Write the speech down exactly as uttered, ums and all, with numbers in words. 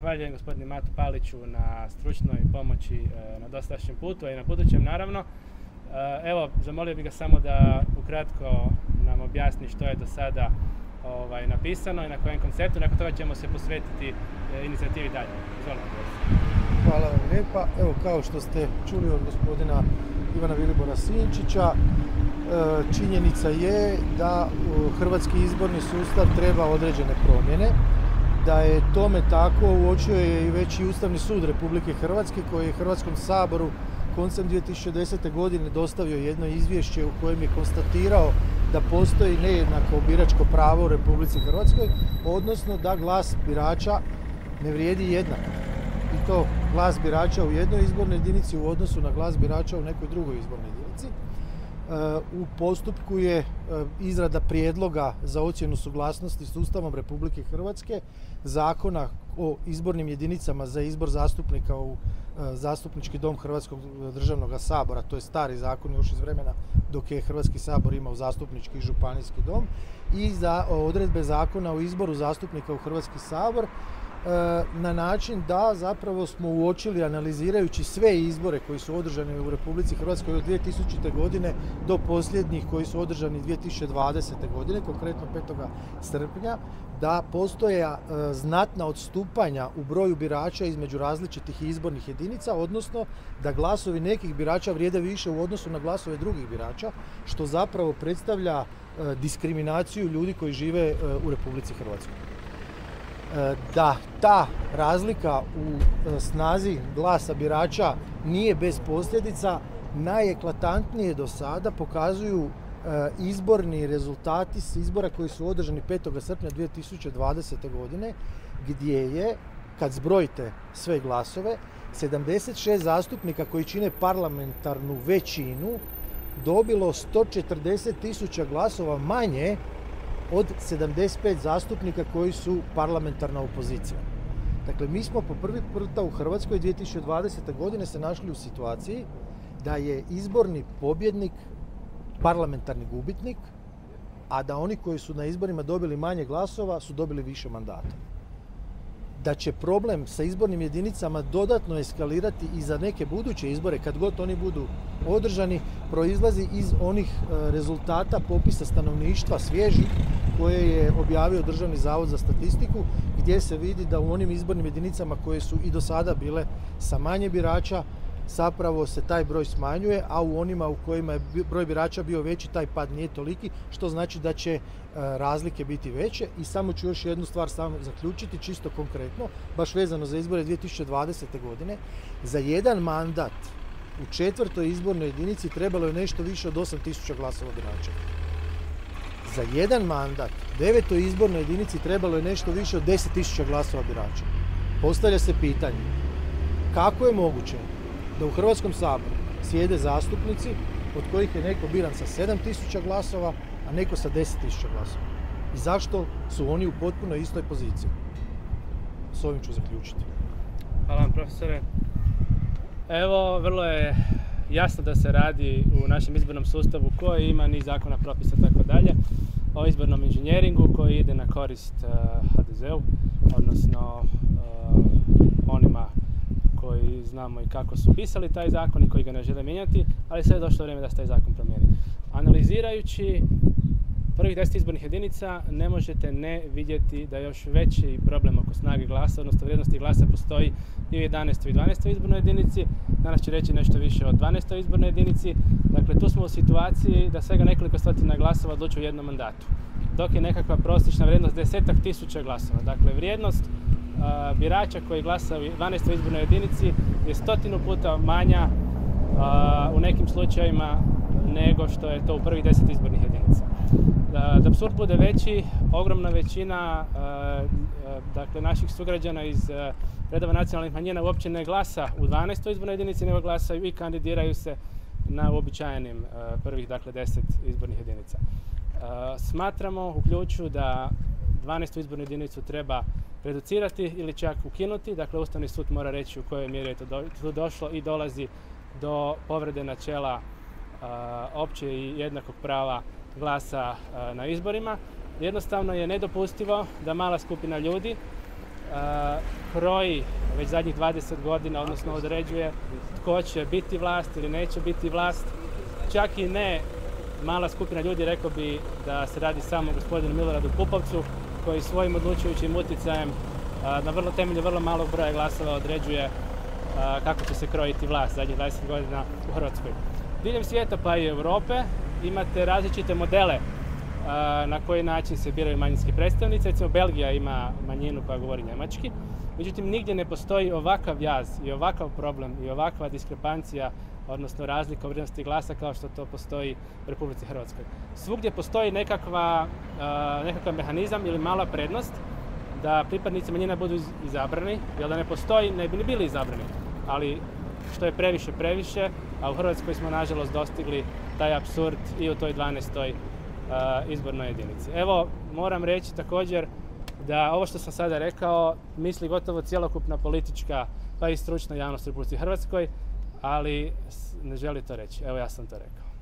zahvaljujem gospodinu Matu Paliću na stručnoj pomoći na dosadašnjem putu, a i na budućem naravno. Evo, zamolio bih ga samo da ukratko nam objasni što je do sada ovaj, napisano i na kojem konceptu. Nakon toga ćemo se posvetiti inicijativi dalje. Izvolite. Hvala vam lijepa. Evo, kao što ste čuli od gospodina Ivana Vilibora Sinčića, činjenica je da hrvatski izborni sustav treba određene promjene. Da je tome tako uočio je i već i Ustavni sud Republike Hrvatske koji je Hrvatskom saboru koncem dvije tisuće desete. godine dostavio jedno izvješće u kojem je konstatirao da postoji nejednako biračko pravo u Republici Hrvatskoj, odnosno da glas birača ne vrijedi jednako. I to glas birača u jednoj izbornoj jedinici u odnosu na glas birača u nekoj drugoj izbornoj jedinici. U postupku je izrada prijedloga za ocjenu suglasnosti s Ustavom Republike Hrvatske, zakona o izbornim jedinicama za izbor zastupnika u Zastupnički dom Hrvatskog državnog sabora, to je stari zakon još iz vremena dok je Hrvatski sabor imao zastupnički i županijski dom, i za odredbe zakona o izboru zastupnika u Hrvatski sabor, na način da zapravo smo uočili, analizirajući sve izbore koji su održani u Republici Hrvatskoj od dvije tisućite. godine do posljednjih koji su održani dvije tisuće dvadesete. godine, konkretno petog srpnja, da postoje znatna odstupanja u broju birača između različitih izbornih jedinica, odnosno da glasovi nekih birača vrijede više u odnosu na glasove drugih birača, što zapravo predstavlja diskriminaciju ljudi koji žive u Republici Hrvatskoj. Da ta razlika u snazi glasa birača nije bez posljedica, najeklatantnije do sada pokazuju izborni rezultati s izbora koji su održani petog srpnja dvije tisuće dvadesete. godine, gdje je, kad zbrojite sve glasove, sedamdeset šest zastupnika koji čine parlamentarnu većinu dobilo sto četrdeset tisuća glasova manje od sedamdeset pet zastupnika koji su parlamentarna opozicija. Dakle, mi smo po prvi puta u Hrvatskoj dvije tisuće dvadesete. godine se našli u situaciji da je izborni pobjednik parlamentarni gubitnik, a da oni koji su na izborima dobili manje glasova su dobili više mandata. Da će problem sa izbornim jedinicama dodatno eskalirati i za neke buduće izbore, kad god oni budu održani, proizlazi iz onih rezultata popisa stanovništva svježih koje je objavio Državni zavod za statistiku, gdje se vidi da u onim izbornim jedinicama koje su i do sada bile sa manje birača, zapravo se taj broj smanjuje, a u onima u kojima je broj birača bio veći, taj pad nije toliki, što znači da će razlike biti veće. I samo ću još jednu stvar samo zaključiti, čisto konkretno, baš vezano za izbore dvije tisuće dvadesete. godine. Za jedan mandat u četvrtoj izbornoj jedinici trebalo je nešto više od osam tisuća glasova birača. Za jedan mandat u devetoj izbornoj jedinici trebalo je nešto više od deset tisuća glasova birača. Postavlja se pitanje, kako je moguće da u Hrvatskom saboru sjede zastupnici od kojih je neko biran sa sedam tisuća glasova, a neko sa deset tisuća glasova? I zašto su oni u potpuno istoj poziciji? S ovim ću zaključiti. Hvala vam, profesore. Evo, vrlo je jasno da se radi u našem izbornom sustavu koji ima niz zakona, propisa i tako dalje, o izbornom inženjeringu koji ide na korist ha de ze u, odnosno onima koji znamo i kako su pisali taj zakon i koji ga ne žele mijenjati, ali sad je došlo vrijeme da se taj zakon promijeni. Analizirajući prvih deset izbornih jedinica ne možete ne vidjeti da još veći problem oko snage glasa, odnosno vrijednosti glasa, postoji i u jedanaestoj i dvanaestoj izbornoj jedinici. Danas će reći nešto više o dvanaestoj izbornoj jedinici. Dakle, tu smo u situaciji da svega nekoliko stotina glasova odlučuju u jednom mandatu, dok je nekakva prosječna vrijednost desetak tisuća glasova. Dakle, vrijednost uh, birača koji glasa u dvanaestoj izbornoj jedinici je stotinu puta manja uh, u nekim slučajevima nego što je to u prvih deset izbornih jedinica. Da, da apsurd bude veći, ogromna većina uh, dakle, naših sugrađana iz uh, redova nacionalnih manjina uopće ne glasa u dvanaestoj izbornoj jedinici, nego glasaju i kandidiraju se na uobičajenim uh, prvih dakle, deset izbornih jedinica. Uh, smatramo u Ključu da dvanaestu izbornu jedinicu treba reducirati ili čak ukinuti. Dakle, Ustavni sud mora reći u kojoj mjeri je to do, došlo i dolazi do povrede načela uh, opće i jednakog prava glasa uh, na izborima. Jednostavno je nedopustivo da mala skupina ljudi kroji već zadnjih dvadeset godina, odnosno određuje tko će biti vlast ili neće biti vlast. Čak i ne mala skupina ljudi, rekao bi da se radi samo o gospodinu Miloradu Pupovcu, koji svojim odlučujućim utjecajem na vrlo temelju vrlo malog broja glasova određuje kako će se krojiti vlast zadnjih dvadeset godina u Hrvatskoj. Diljem svijeta pa i Europe imate različite modele na koji način se biraju manjinski predstavnici. Recimo Belgija ima manjinu koja govori njemački, međutim nigdje ne postoji ovakav jaz i ovakav problem i ovakva diskrepancija, odnosno razlika u vrijednosti glasa kao što to postoji u Republici Hrvatskoj. Svugdje postoji nekakva, nekakav mehanizam ili mala prednost da pripadnici manjina budu izabrani, jer da ne postoji ne bi ni bili izabrani. Ali što je previše, previše, a u Hrvatskoj smo nažalost dostigli taj apsurd i u toj dvanaestoj izbornoj jedinici. Evo, moram reći također da ovo što sam sada rekao misli gotovo cjelokupna politička pa i stručna javnost u Republici Hrvatskoj, ali ne želi to reći. Evo, ja sam to rekao.